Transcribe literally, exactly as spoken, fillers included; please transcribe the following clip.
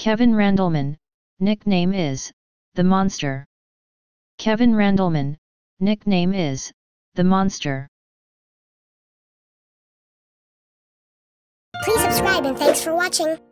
Kevin Randleman, nickname is the Monster. Kevin Randleman, nickname is the Monster. Please subscribe and thanks for watching.